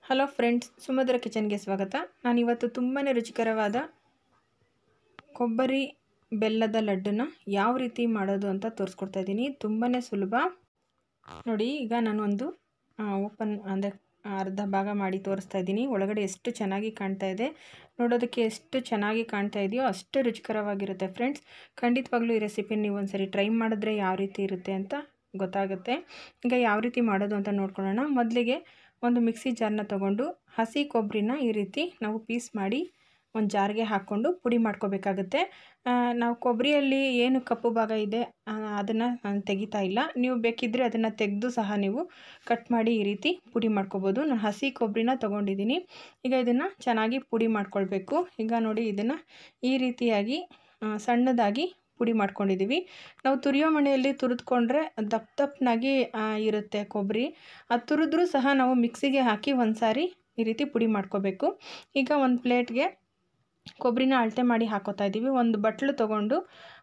Hello friends, ಸುಮಧುರ ಕಿಚನ್ಗೆ ಸ್ವಾಗತ. ನಾನಿವತ್ತು ತುಂಬಾ ರುಚಿಕರವಾದ ಕೊಬ್ಬರಿ ಬೆಲ್ಲದ ಲಡ್ಡನ್ನ ಯಾವ ರೀತಿ ಮಾಡೋದು ಅಂತ ತೋರಿಸ್ಕೊಡ್ತಾ ಇದ್ದೀನಿ. ತುಂಬಾ ಸುಲಭ ನೋಡಿ. ಈಗ ನಾನು ಒಂದು ಓಪನ್ ಅಂದರೆ ಅರ್ಧ ಭಾಗ ಮಾಡಿ ತೋರಿಸ್ತಾ ಇದ್ದೀನಿ. ಒಳಗಡೆ ಎಷ್ಟು ಚೆನ್ನಾಗಿ ಕಾಣ್ತಾ ಇದೆ, ನೋಡೋದಕ್ಕೆ ಎಷ್ಟು ಚೆನ್ನಾಗಿ ಕಾಣ್ತಾ ಇದೆಯೋ ಅಷ್ಟು ರುಚಿಕರವಾಗಿರುತ್ತೆ ಫ್ರೆಂಡ್ಸ್. ಖಂಡಿತವಾಗ್ಲೂ ಈ ರೆಸಿಪಿನ ನೀವು ಒಂದ್ಸರಿ ಟ್ರೈ ಮಾಡಿದ್ರೆ ಯಾವ ರೀತಿ ಇರುತ್ತೆ ಅಂತ ಗೊತ್ತಾಗುತ್ತೆ. ಈಗ ಯಾವ ರೀತಿ ಮಾಡೋದು ಅಂತ ನೋಡ್ಕೊಳ್ಳೋಣ. ಮೊದಲಿಗೆ ಒಂದು ಮಿಕ್ಸಿ ಜಾರ್ನ ತೊಗೊಂಡು ಹಸಿ ಕೊಬ್ಬರಿನ ಈ ರೀತಿ ನಾವು ಪೀಸ್ ಮಾಡಿ ಒಂದು ಜಾರ್ಗೆ ಹಾಕ್ಕೊಂಡು ಪುಡಿ ಮಾಡ್ಕೋಬೇಕಾಗುತ್ತೆ. ನಾವು ಕೊಬ್ಬರಿಯಲ್ಲಿ ಏನು ಕಪ್ಪು ಭಾಗ ಇದೆ ಅದನ್ನು ನಾನು ತೆಗಿತಾ ಇಲ್ಲ. ನೀವು ಬೇಕಿದ್ದರೆ ಅದನ್ನು ತೆಗೆದು ಸಹ ನೀವು ಕಟ್ ಮಾಡಿ ಈ ರೀತಿ ಪುಡಿ ಮಾಡ್ಕೋಬೋದು. ನಾನು ಹಸಿ ಕೊಬ್ಬರಿನ ತೊಗೊಂಡಿದ್ದೀನಿ. ಈಗ ಇದನ್ನು ಚೆನ್ನಾಗಿ ಪುಡಿ ಮಾಡ್ಕೊಳ್ಬೇಕು. ಈಗ ನೋಡಿ, ಇದನ್ನು ಈ ರೀತಿಯಾಗಿ ಸಣ್ಣದಾಗಿ ಪುಡಿ ಮಾಡ್ಕೊಂಡಿದ್ದೀವಿ. ನಾವು ತುರಿಯೋ ಮಣೆಯಲ್ಲಿ ತುರಿದುಕೊಂಡ್ರೆ ದಪ್ಪನಾಗಿ ಇರುತ್ತೆ ಕೊಬ್ಬರಿ. ಅದು ತುರಿದ್ರೂ ಸಹ ನಾವು ಮಿಕ್ಸಿಗೆ ಹಾಕಿ ಒಂದು ಸಾರಿ ಈ ರೀತಿ ಪುಡಿ ಮಾಡ್ಕೋಬೇಕು. ಈಗ ಒಂದು ಪ್ಲೇಟ್ಗೆ ಕೊಬ್ಬರಿನ ಅಳತೆ ಮಾಡಿ ಹಾಕೋತಾ ಇದ್ದೀವಿ. ಒಂದು ಬಟ್ಲು ತೊಗೊಂಡು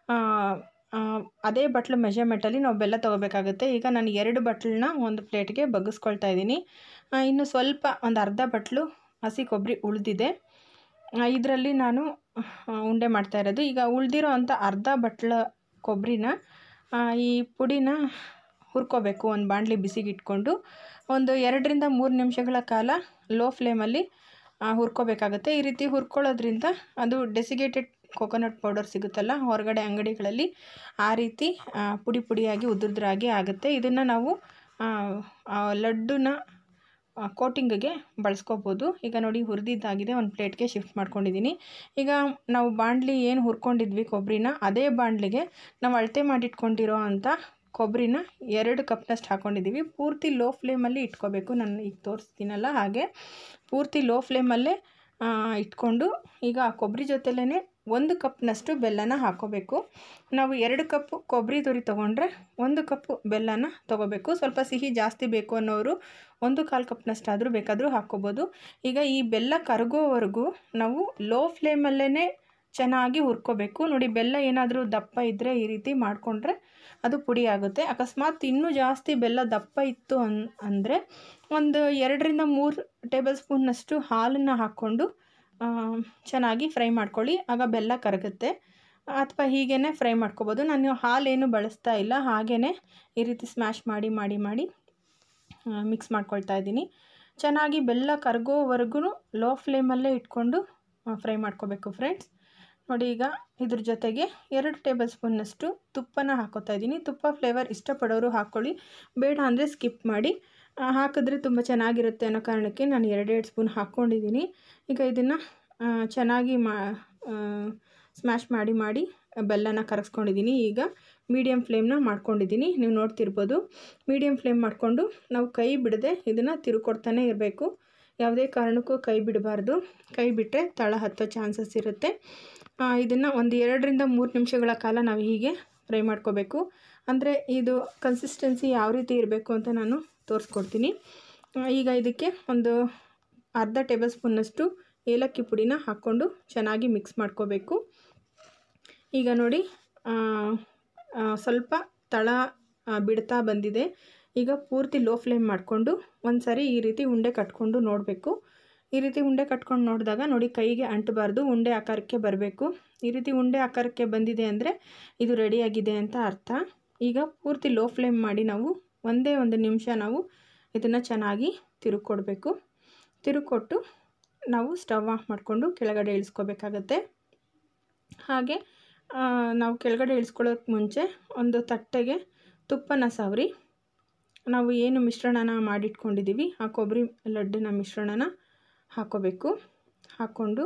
ಅದೇ ಬಟ್ಲು ಮೆಜರ್ಮೆಂಟಲ್ಲಿ ನಾವು ಬೆಲ್ಲ ತೊಗೋಬೇಕಾಗುತ್ತೆ. ಈಗ ನಾನು 2 ಬಟ್ಲನ್ನ ಒಂದು ಪ್ಲೇಟ್ಗೆ ಬಗ್ಗಿಸ್ಕೊಳ್ತಾ ಇದ್ದೀನಿ. ಇನ್ನು ಸ್ವಲ್ಪ ಒಂದು ಅರ್ಧ ಬಟ್ಲು ಹಸಿ ಕೊಬ್ಬರಿ ಉಳಿದಿದೆ. ಇದರಲ್ಲಿ ನಾನು ಉಂಡೆ ಮಾಡ್ತಾ ಇರೋದು. ಈಗ ಉಳಿದಿರೋ ಅಂಥ ಅರ್ಧ ಬಟ್ಲ ಕೊಬ್ಬರಿನ ಈ ಪುಡಿನ ಹುರ್ಕೋಬೇಕು. ಒಂದು ಬಾಣಲಿ ಬಿಸಿಗೆ ಇಟ್ಕೊಂಡು ಒಂದು 2 ರಿಂದ 3 ನಿಮಿಷಗಳ ಕಾಲ ಲೋ ಫ್ಲೇಮಲ್ಲಿ ಹುರ್ಕೋಬೇಕಾಗುತ್ತೆ. ಈ ರೀತಿ ಹುರ್ಕೊಳ್ಳೋದ್ರಿಂದ ಅದು ಡೆಸಿಗೇಟೆಡ್ ಕೊಕೊನಟ್ ಪೌಡರ್ ಸಿಗುತ್ತಲ್ಲ ಹೊರಗಡೆ ಅಂಗಡಿಗಳಲ್ಲಿ, ಆ ರೀತಿ ಪುಡಿ ಪುಡಿಯಾಗಿ ಉದುರುದ್ರಾಗಿ ಆಗುತ್ತೆ. ಇದನ್ನು ನಾವು ಲಡ್ಡುನ ಕೋಟಿಂಗಿಗೆ ಬಳಸ್ಕೋಬೋದು. ಈಗ ನೋಡಿ, ಹುರಿದಿದ್ದಾಗಿದೆ. ಒಂದು ಪ್ಲೇಟ್ಗೆ ಶಿಫ್ಟ್ ಮಾಡ್ಕೊಂಡಿದ್ದೀನಿ. ಈಗ ನಾವು ಬಾಣಲಿ ಏನು ಹುರ್ಕೊಂಡಿದ್ವಿ ಕೊಬ್ಬರಿನ, ಅದೇ ಬಾಣಲಿಗೆ ನಾವು ಅಳತೆ ಮಾಡಿಟ್ಕೊಂಡಿರೋ ಅಂಥ ಕೊಬ್ಬರಿನ 2 ಕಪ್ನಷ್ಟು ಹಾಕ್ಕೊಂಡಿದ್ದೀವಿ. ಪೂರ್ತಿ ಲೋ ಫ್ಲೇಮಲ್ಲಿ ಇಟ್ಕೋಬೇಕು. ನಾನು ಈಗ ತೋರಿಸ್ತೀನಲ್ಲ ಹಾಗೆ ಪೂರ್ತಿ ಲೋ ಫ್ಲೇಮಲ್ಲೇ ಇಟ್ಕೊಂಡು ಈಗ ಆ ಕೊಬ್ಬರಿ ಜೊತೆಲೇ 1 ಕಪ್ನಷ್ಟು ಬೆಲ್ಲನ ಹಾಕ್ಕೋಬೇಕು. ನಾವು 2 ಕಪ್ ಕೊಬ್ಬರಿ ತುರಿ ತೊಗೊಂಡ್ರೆ 1 ಕಪ್ ಬೆಲ್ಲನ ತೊಗೋಬೇಕು. ಸ್ವಲ್ಪ ಸಿಹಿ ಜಾಸ್ತಿ ಬೇಕು ಅನ್ನೋರು 1/4 ಕಪ್ನಷ್ಟಾದರೂ ಬೇಕಾದರೂ ಹಾಕ್ಕೋಬೋದು. ಈಗ ಈ ಬೆಲ್ಲ ಕರಗೋವರೆಗೂ ನಾವು ಲೋ ಫ್ಲೇಮಲ್ಲೇ ಚೆನ್ನಾಗಿ ಹುರ್ಕೋಬೇಕು. ನೋಡಿ, ಬೆಲ್ಲ ಏನಾದರೂ ದಪ್ಪ ಇದ್ದರೆ ಈ ರೀತಿ ಮಾಡಿಕೊಂಡ್ರೆ ಅದು ಪುಡಿ ಆಗುತ್ತೆ. ಅಕಸ್ಮಾತ್ ಇನ್ನೂ ಜಾಸ್ತಿ ಬೆಲ್ಲ ದಪ್ಪ ಇತ್ತು ಅಂದರೆ ಒಂದು 2 ರಿಂದ 3 ಟೇಬಲ್ ಸ್ಪೂನ್ನಷ್ಟು ಹಾಲನ್ನು ಹಾಕ್ಕೊಂಡು ಚೆನ್ನಾಗಿ ಫ್ರೈ ಮಾಡ್ಕೊಳ್ಳಿ. ಆಗ ಬೆಲ್ಲ ಕರಗುತ್ತೆ. ಅಥವಾ ಹೀಗೇ ಫ್ರೈ ಮಾಡ್ಕೋಬೋದು. ನಾನು ಹಾಲೇನು ಬಳಸ್ತಾ ಇಲ್ಲ, ಹಾಗೇ ಈ ರೀತಿ ಸ್ಮ್ಯಾಶ್ ಮಾಡಿ ಮಾಡಿ ಮಾಡಿ ಮಿಕ್ಸ್ ಮಾಡ್ಕೊಳ್ತಾ ಇದ್ದೀನಿ. ಚೆನ್ನಾಗಿ ಬೆಲ್ಲ ಕರಗೋವರೆಗೂ ಲೋ ಫ್ಲೇಮಲ್ಲೇ ಇಟ್ಕೊಂಡು ಫ್ರೈ ಮಾಡ್ಕೋಬೇಕು ಫ್ರೆಂಡ್ಸ್. ನೋಡಿ, ಈಗ ಇದ್ರ ಜೊತೆಗೆ 2 ಟೇಬಲ್ ಸ್ಪೂನ್ನಷ್ಟು ತುಪ್ಪನ ಹಾಕೋತಾ ಇದ್ದೀನಿ. ತುಪ್ಪ ಫ್ಲೇವರ್ ಇಷ್ಟಪಡೋರು ಹಾಕ್ಕೊಳ್ಳಿ, ಬೇಡ ಅಂದರೆ ಸ್ಕಿಪ್ ಮಾಡಿ. ಹಾಕಿದ್ರೆ ತುಂಬ ಚೆನ್ನಾಗಿರುತ್ತೆ ಅನ್ನೋ ಕಾರಣಕ್ಕೆ ನಾನು 2 ಸ್ಪೂನ್ ಹಾಕ್ಕೊಂಡಿದ್ದೀನಿ. ಈಗ ಇದನ್ನು ಚೆನ್ನಾಗಿ ಸ್ಮ್ಯಾಶ್ ಮಾಡಿ ಮಾಡಿ ಬೆಲ್ಲನ ಕರಗಿಸ್ಕೊಂಡಿದ್ದೀನಿ. ಈಗ ಮೀಡಿಯಮ್ ಫ್ಲೇಮ್ನ ಮಾಡ್ಕೊಂಡಿದ್ದೀನಿ. ನೀವು ನೋಡ್ತಿರ್ಬೋದು. ಮೀಡಿಯಮ್ ಫ್ಲೇಮ್ ಮಾಡಿಕೊಂಡು ನಾವು ಕೈ ಬಿಡದೆ ಇದನ್ನು ತಿರುಕೊಡ್ತಾನೆ ಇರಬೇಕು. ಯಾವುದೇ ಕಾರಣಕ್ಕೂ ಕೈ ಬಿಡಬಾರ್ದು. ಕೈ ಬಿಟ್ಟರೆ ತಳ ಹತ್ತೋ ಚಾನ್ಸಸ್ ಇರುತ್ತೆ. ಇದನ್ನು ಒಂದು 2 ರಿಂದ 3 ನಿಮಿಷಗಳ ಕಾಲ ನಾವು ಹೀಗೆ ಫ್ರೈ ಮಾಡ್ಕೋಬೇಕು. ಅಂದರೆ ಇದು ಕನ್ಸಿಸ್ಟೆನ್ಸಿ ಯಾವ ರೀತಿ ಇರಬೇಕು ಅಂತ ನಾನು ತೋರಿಸ್ಕೊಡ್ತೀನಿ. ಈಗ ಇದಕ್ಕೆ ಒಂದು ಅರ್ಧ ಟೇಬಲ್ ಸ್ಪೂನ್ನಷ್ಟು ಏಲಕ್ಕಿ ಪುಡಿನ ಹಾಕ್ಕೊಂಡು ಚೆನ್ನಾಗಿ ಮಿಕ್ಸ್ ಮಾಡ್ಕೋಬೇಕು. ಈಗ ನೋಡಿ, ಸ್ವಲ್ಪ ತಳ ಬಿಡ್ತಾ ಬಂದಿದೆ. ಈಗ ಪೂರ್ತಿ ಲೋ ಫ್ಲೇಮ್ ಮಾಡಿಕೊಂಡು ಒಂದು ಸಾರಿ ಈ ರೀತಿ ಉಂಡೆ ಕಟ್ಕೊಂಡು ನೋಡಬೇಕು. ಈ ರೀತಿ ಉಂಡೆ ಕಟ್ಕೊಂಡು ನೋಡಿದಾಗ ನೋಡಿ, ಕೈಗೆ ಅಂಟಬಾರ್ದು, ಉಂಡೆ ಆಕಾರಕ್ಕೆ ಬರಬೇಕು. ಈ ರೀತಿ ಉಂಡೆ ಆಕಾರಕ್ಕೆ ಬಂದಿದೆ ಅಂದರೆ ಇದು ರೆಡಿಯಾಗಿದೆ ಅಂತ ಅರ್ಥ. ಈಗ ಪೂರ್ತಿ ಲೋ ಫ್ಲೇಮ್ ಮಾಡಿ ನಾವು ಒಂದೇ 1 ನಿಮಿಷ ನಾವು ಇದನ್ನು ಚೆನ್ನಾಗಿ ತಿರುಗಿಕೊಡ್ಬೇಕು. ತಿರುಗಿಕೊಟ್ಟು ನಾವು ಸ್ಟವ್ ಆಫ್ ಮಾಡಿಕೊಂಡು ಕೆಳಗಡೆ ಇಳಿಸ್ಕೋಬೇಕಾಗತ್ತೆ. ಹಾಗೆ ನಾವು ಕೆಳಗಡೆ ಇಳಿಸ್ಕೊಳ್ಳೋಕ್ಕೆ ಮುಂಚೆ ಒಂದು ತಟ್ಟೆಗೆ ತುಪ್ಪನ ಸವರಿ ನಾವು ಏನು ಮಿಶ್ರಣನ ಮಾಡಿಟ್ಕೊಂಡಿದ್ದೀವಿ ಆ ಕೊಬ್ಬರಿ ಲಡ್ಡಿನ ಮಿಶ್ರಣನ ಹಾಕ್ಕೋಬೇಕು. ಹಾಕ್ಕೊಂಡು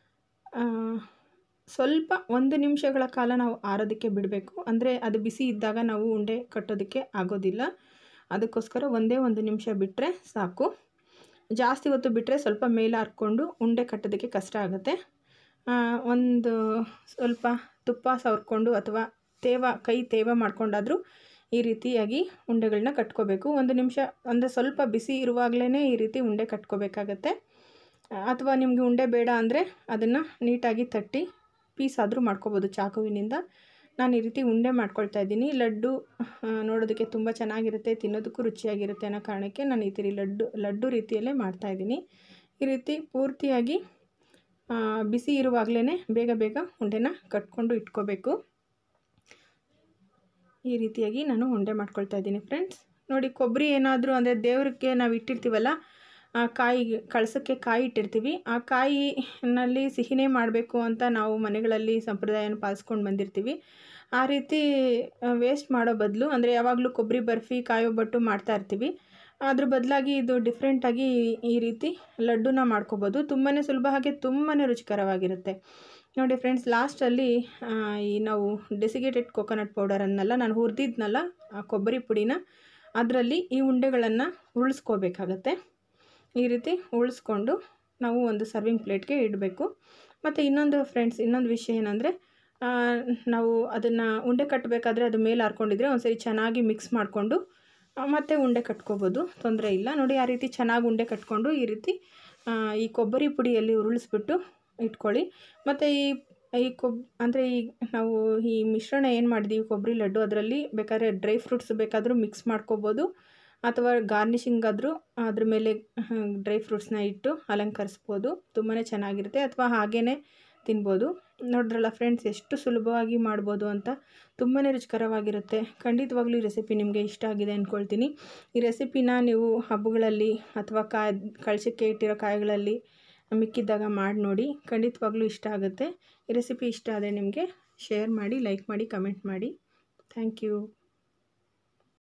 ಸ್ವಲ್ಪ 1 ನಿಮಿಷಗಳ ಕಾಲ ನಾವು ಆರೋದಕ್ಕೆ ಬಿಡಬೇಕು. ಅಂದರೆ ಅದು ಬಿಸಿ ಇದ್ದಾಗ ನಾವು ಉಂಡೆ ಕಟ್ಟೋದಕ್ಕೆ ಆಗೋದಿಲ್ಲ. ಅದಕ್ಕೋಸ್ಕರ ಒಂದೇ 1 ನಿಮಿಷ ಬಿಟ್ಟರೆ ಸಾಕು. ಜಾಸ್ತಿ ಹೊತ್ತು ಬಿಟ್ಟರೆ ಸ್ವಲ್ಪ ಮೇಲೆ ಹಾಕ್ಕೊಂಡು ಉಂಡೆ ಕಟ್ಟೋದಕ್ಕೆ ಕಷ್ಟ ಆಗುತ್ತೆ. ಒಂದು ಸ್ವಲ್ಪ ತುಪ್ಪ ಸವರ್ಕೊಂಡು ಅಥವಾ ಕೈ ತೇವ ಮಾಡ್ಕೊಂಡಾದರೂ ಈ ರೀತಿಯಾಗಿ ಉಂಡೆಗಳನ್ನ ಕಟ್ಕೋಬೇಕು. 1 ನಿಮಿಷ ಅಂದರೆ ಸ್ವಲ್ಪ ಬಿಸಿ ಇರುವಾಗಲೇ ಈ ರೀತಿ ಉಂಡೆ ಕಟ್ಕೋಬೇಕಾಗತ್ತೆ. ಅಥವಾ ನಿಮಗೆ ಉಂಡೆ ಬೇಡ ಅಂದರೆ ಅದನ್ನು ನೀಟಾಗಿ ತಟ್ಟಿ ಪೀಸ್ ಆದರೂ ಮಾಡ್ಕೋಬೋದು ಚಾಕುವಿನಿಂದ. ನಾನು ಈ ರೀತಿ ಉಂಡೆ ಮಾಡ್ಕೊಳ್ತಾ ಇದ್ದೀನಿ. ಲಡ್ಡು ನೋಡೋದಕ್ಕೆ ತುಂಬ ಚೆನ್ನಾಗಿರುತ್ತೆ, ತಿನ್ನೋದಕ್ಕೂ ರುಚಿಯಾಗಿರುತ್ತೆ ಅನ್ನೋ ಕಾರಣಕ್ಕೆ ನಾನು ಈ ರೀತಿ ಲಡ್ಡು ರೀತಿಯಲ್ಲೇ ಮಾಡ್ತಾಯಿದ್ದೀನಿ. ಈ ರೀತಿ ಪೂರ್ತಿಯಾಗಿ ಬಿಸಿ ಇರುವಾಗಲೇ ಬೇಗ ಬೇಗ ಉಂಡೆನ ಕಟ್ಕೊಂಡು ಇಟ್ಕೋಬೇಕು. ಈ ರೀತಿಯಾಗಿ ನಾನು ಉಂಡೆ ಮಾಡ್ಕೊಳ್ತಾ ಇದ್ದೀನಿ ಫ್ರೆಂಡ್ಸ್. ನೋಡಿ, ಕೊಬ್ಬರಿ ಏನಾದರೂ ಅಂದರೆ ದೇವ್ರಿಗೆ ನಾವು ಇಟ್ಟಿರ್ತೀವಲ್ಲ, ಆ ಕಾಯಿ ಕಳಸಕ್ಕೆ ಕಾಯಿ ಇಟ್ಟಿರ್ತೀವಿ. ಆ ಕಾಯಿನಲ್ಲಿ ಸಿಹಿನೇ ಮಾಡಬೇಕು ಅಂತ ನಾವು ಮನೆಗಳಲ್ಲಿ ಸಂಪ್ರದಾಯನ ಪಾಲಿಸ್ಕೊಂಡು ಬಂದಿರ್ತೀವಿ. ಆ ರೀತಿ ವೇಸ್ಟ್ ಮಾಡೋ ಬದಲು, ಅಂದರೆ ಯಾವಾಗಲೂ ಕೊಬ್ಬರಿ ಬರ್ಫಿ, ಕಾಯಿ ಒಬ್ಬಟ್ಟು ಮಾಡ್ತಾ ಇರ್ತೀವಿ. ಅದ್ರ ಬದಲಾಗಿ ಇದು ಡಿಫ್ರೆಂಟಾಗಿ ಈ ರೀತಿ ಲಡ್ಡುನ ಮಾಡ್ಕೋಬೋದು. ತುಂಬಾ ಸುಲಭ, ಹಾಗೆ ತುಂಬಾ ರುಚಿಕರವಾಗಿರುತ್ತೆ. ನೋಡಿ ಫ್ರೆಂಡ್ಸ್, ಲಾಸ್ಟಲ್ಲಿ ಈ ನಾವು ಡೆಸಿಗೇಟೆಡ್ ಕೋಕೋನಟ್ ಪೌಡರನ್ನೆಲ್ಲ ನಾನು ಹುರಿದಿದ್ನಲ್ಲ, ಆ ಕೊಬ್ಬರಿ ಪುಡಿನ ಅದರಲ್ಲಿ ಈ ಉಂಡೆಗಳನ್ನು ಉಳಿಸ್ಕೋಬೇಕಾಗತ್ತೆ. ಈ ರೀತಿ ಉಳಿಸ್ಕೊಂಡು ನಾವು ಒಂದು ಸರ್ವಿಂಗ್ ಪ್ಲೇಟ್ಗೆ ಇಡಬೇಕು. ಮತ್ತು ಇನ್ನೊಂದು ಫ್ರೆಂಡ್ಸ್, ಇನ್ನೊಂದು ವಿಷಯ ಏನಂದರೆ, ನಾವು ಅದನ್ನು ಉಂಡೆ ಕಟ್ಟಬೇಕಾದ್ರೆ ಅದು ಮೇಲೆ ಹಾರ್ಕೊಂಡಿದ್ರೆ ಒಂದ್ಸರಿ ಚೆನ್ನಾಗಿ ಮಿಕ್ಸ್ ಮಾಡಿಕೊಂಡು ಮತ್ತೆ ಉಂಡೆ ಕಟ್ಕೋಬೋದು, ತೊಂದರೆ ಇಲ್ಲ. ನೋಡಿ, ಆ ರೀತಿ ಚೆನ್ನಾಗಿ ಉಂಡೆ ಕಟ್ಕೊಂಡು ಈ ರೀತಿ ಈ ಕೊಬ್ಬರಿ ಪುಡಿಯಲ್ಲಿ ಉರುಳಿಸ್ಬಿಟ್ಟು ಇಟ್ಕೊಳ್ಳಿ. ಮತ್ತು ಈ ಅಂದರೆ ನಾವು ಈ ಮಿಶ್ರಣ ಏನು ಮಾಡಿದ್ದೀವಿ ಕೊಬ್ಬರಿ ಲಡ್ಡು, ಅದರಲ್ಲಿ ಬೇಕಾದ್ರೆ ಡ್ರೈ ಫ್ರೂಟ್ಸ್ ಬೇಕಾದರೂ ಮಿಕ್ಸ್ ಮಾಡ್ಕೋಬೋದು, ಅಥವಾ ಗಾರ್ನಿಷಿಂಗ್ ಆದರೂ ಅದ್ರ ಮೇಲೆ ಡ್ರೈ ಫ್ರೂಟ್ಸ್ನ ಇಟ್ಟು ಅಲಂಕರಿಸ್ಬೋದು. ತುಂಬಾ ಚೆನ್ನಾಗಿರುತ್ತೆ, ಅಥವಾ ಹಾಗೇ ತಿನ್ಬೋದು. ನೋಡಿದ್ರಲ್ಲ ಫ್ರೆಂಡ್ಸ್, ಎಷ್ಟು ಸುಲಭವಾಗಿ ಮಾಡ್ಬೋದು ಅಂತ. ತುಂಬಾ ರುಚಿಕರವಾಗಿರುತ್ತೆ. ಖಂಡಿತವಾಗ್ಲೂ ಈ ರೆಸಿಪಿ ನಿಮಗೆ ಇಷ್ಟ ಆಗಿದೆ ಅಂದ್ಕೊಳ್ತೀನಿ. ಈ ರೆಸಿಪಿನ ನೀವು ಹಬ್ಬಗಳಲ್ಲಿ ಅಥವಾ ಕಳಶಕ್ಕೆ ಇಟ್ಟಿರೋ ಕಾಯಿಗಳಲ್ಲಿ ಮಿಕ್ಕಿದ್ದಾಗ ಮಾಡಿ ನೋಡಿ, ಖಂಡಿತವಾಗ್ಲೂ ಇಷ್ಟ ಆಗುತ್ತೆ. ಈ ರೆಸಿಪಿ ಇಷ್ಟ ಆದರೆ ನಿಮಗೆ ಶೇರ್ ಮಾಡಿ, ಲೈಕ್ ಮಾಡಿ, ಕಮೆಂಟ್ ಮಾಡಿ. Thank you.